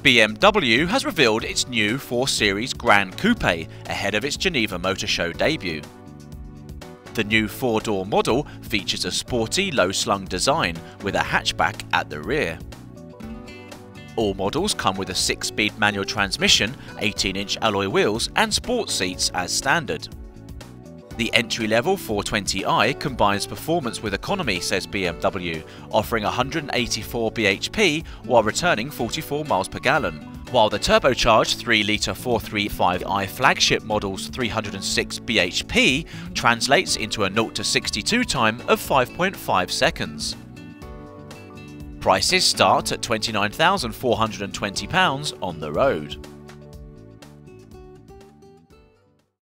BMW has revealed its new 4 Series Gran Coupe ahead of its Geneva Motor Show debut. The new 4-door model features a sporty, low-slung design with a hatchback at the rear. All models come with a 6-speed manual transmission, 18-inch alloy wheels and sports seats as standard. The entry-level 420i combines performance with economy, says BMW, offering 184 bhp while returning 44 miles per gallon, while the turbocharged 3-litre 435i flagship model's 306 bhp translates into a 0 to 62 time of 5.5 seconds. Prices start at £29,420 on the road.